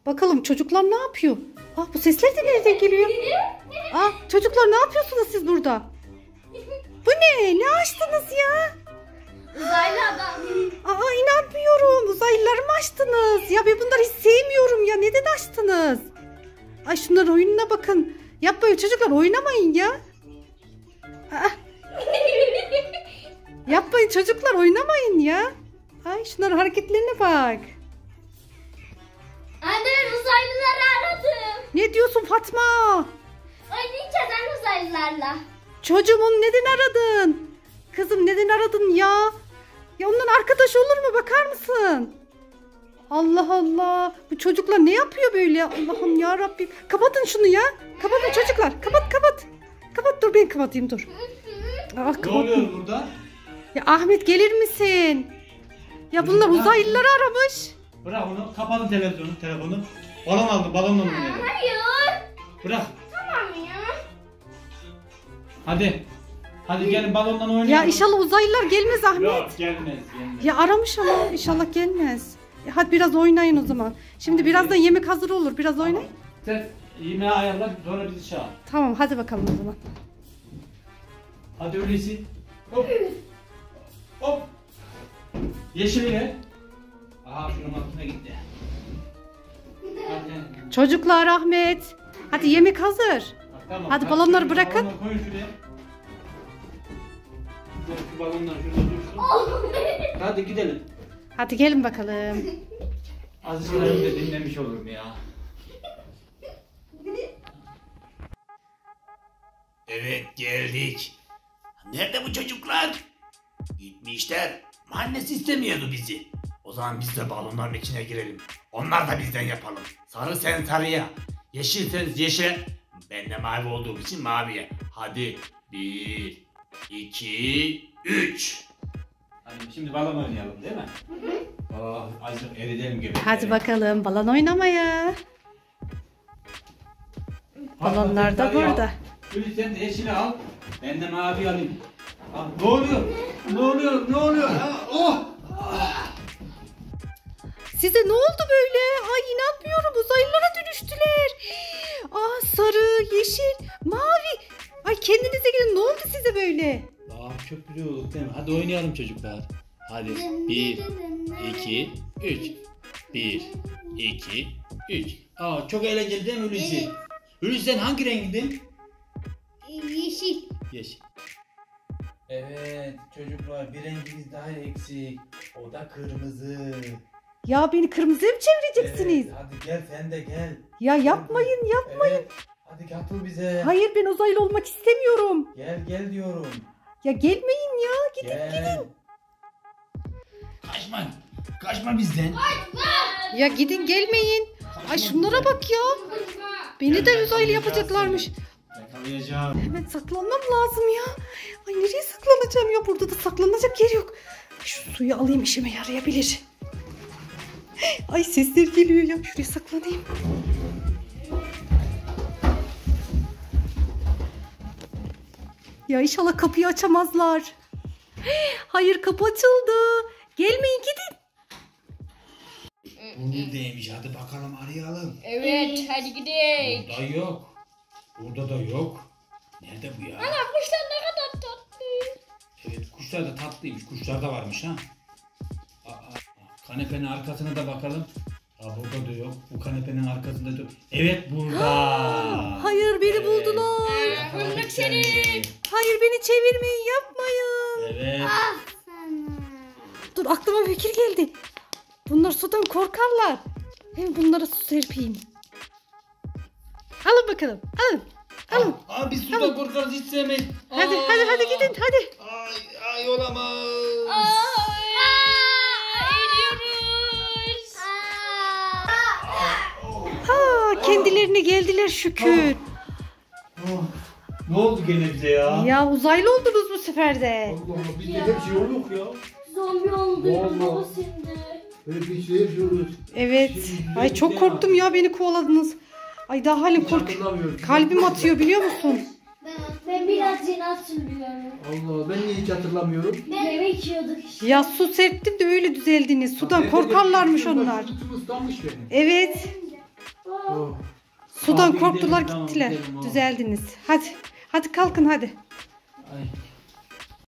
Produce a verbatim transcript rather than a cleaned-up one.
Bakalım çocuklar ne yapıyor? Ah, bu sesler de nereden geliyor? Ah, çocuklar ne yapıyorsunuz siz burada? Bu ne? Ne açtınız ya? Uzaylı adam. Aa, inanmıyorum. Uzaylıları mı açtınız? Ya ben bunları hiç sevmiyorum ya. Neden açtınız? Ay, şunların oyununa bakın. Yapmayın çocuklar, oynamayın ya. Aa. Yapmayın çocuklar, oynamayın ya. Ay, şunların hareketlerine bak. Anne, uzaylıları aradım. Ne diyorsun Fatma? Oynayacağız anne uzaylılarla. Çocuğum, neden aradın? Kızım, neden aradın ya? Ya ondan arkadaş olur mu, bakar mısın? Allah Allah. Bu çocuklar ne yapıyor böyle? Allah'ım ya Rabbim. Kapatın şunu ya. Kapatın çocuklar. Kapat kapat. Kapat, dur ben kapatayım, dur. Aa, ne oluyor burada? Ya Ahmet, gelir misin? Ya bunlar uzaylıları aramış. Bırak onu. Kapatın televizyonu, telefonu. Balon aldı, balonla oynayalım. Hayır. Bırak. Tamam ya. Hadi. Hadi gelin balonla oynayalım. Ya inşallah uzaylılar gelmez Ahmet. Yok, gelmez, gelmez. Ya aramış ama inşallah gelmez. Ya hadi biraz oynayın o zaman. Şimdi birazdan yemek hazır olur. Biraz oynayın. Sen yemeği ayarla, sonra bizi çağır. Tamam, hadi bakalım o zaman. Hadi öyleyse. Hop. Hop. Yeşili ver. Aha, şunun altına gitti. Hadi. Çocuklar, Ahmet. Hadi yemek hazır. Bak, tamam. Hadi balonları şöyle bırakın. balonları koyun şuraya. Dur, şu balonlar şurada dursun. Hadi gidelim. Hadi gelin bakalım. Azıcık önümde dinlemiş olurum ya. Evet, geldik. Nerede bu çocuklar? Gitmişler. Annesi istemiyordu bizi. O zaman biz de balonların içine girelim. Onlar da bizden yapalım. Sarı sen sarıya. Yeşil sen yeşile. Ben de mavi olduğum için maviye. Hadi. Bir, iki, üç. Hadi şimdi balon oynayalım, değil mi? Hı hı. Oh, azıcık eridelim gibi. Hadi bakalım balon oynamaya. Balonlar da burada. Gülü, sen de yeşili al. Ben de mavi alayım. Al. Ne oluyor? Ne oluyor? Ne oluyor? Ha? Oh! Size ne oldu böyle? Ay, inanmıyorum, uzaylılara dönüştüler. Aa, sarı, yeşil, mavi. Ay, kendinize gelin, ne oldu size böyle? Aa, çok güzel olduk değil mi? Hadi oynayalım çocuklar. Hadi. Bir, iki, üç. Bir, iki, üç. Aa, çok eğlenceli değil mi Hulusi? Hulusi, sen hangi rengindin? Yeşil. Yeşil. Evet çocuklar, bir rengimiz daha eksik. O da kırmızı. Ya beni kırmızıya mı çevireceksiniz? Evet, hadi gel sen de gel. Ya yapmayın, yapmayın. Evet, hadi katıl bize. Hayır, ben uzaylı olmak istemiyorum. Gel gel diyorum. Ya gelmeyin ya, gidin Gel. gidin. Kaçma. Kaçma bizden. Ya gidin, gelmeyin. Ay, şunlara bak ya. Beni de uzaylı yapacaklarmış. Yakalayacağım. Hemen saklanmam lazım ya. Ay, nereye saklanacağım ya? Burada da saklanacak yer yok. Şu suyu alayım, işime yarayabilir. Ay, sesler geliyor ya. Şuraya saklanayım. Ya inşallah kapıyı açamazlar. Hayır, kapı açıldı. Gelmeyin, gidin. Bu neredeymiş? Hadi bakalım arayalım. Evet, hadi gidelim. Burada yok. Burada da yok. Nerede bu ya? Ana, kuşlar ne kadar tatlı. Evet, kuşlar da tatlıymış. Kuşlar da varmış ha. Aa, kanepenin arkasına da bakalım. Aa, burada da yok. Bu kanepenin arkasında da yok. Evet, burada. Hayır, beni buldular. Yakaladık bulduk seni. Hayır, beni çevirmeyin, yapmayın. Evet. Dur, aklıma bir fikir geldi. Bunlar sudan korkarlar. Hem bunlara su serpeyim. Alın bakalım, alın. Alın. Aa, aa, biz suda Tamam. korkarız, hiç sevmeyiz. Hadi, Aa. hadi, hadi gidin, hadi. Ay, ay olamaz. Eriyoruz. Ha, kendilerine geldiler şükür. Oh. Ne oldu gene bize ya? Ya uzaylı oldunuz bu sefer de. Allah Allah, bizde hep şey yok ya. Zombi oldu ya Vallahi. baba şimdi. Böyle bir şey yapıyoruz. Evet. Ay, çok korktum ya, beni kovaladınız. Ay, daha halim kork. Kalbim atıyor, biliyor musun? Ben biraz yeni hatırlıyorum. Allah, ben niye hiç hatırlamıyorum? Yemek yiyorduk işte. Ya su serptim de öyle düzeldiniz. Sudan korkarlarmış onlar. Sırtım ıslanmış benim. Evet. Sudan Abi korktular gidelim, tamam, gittiler. gidelim, oğlum. Düzeldiniz. Hadi. Hadi kalkın hadi. Ay.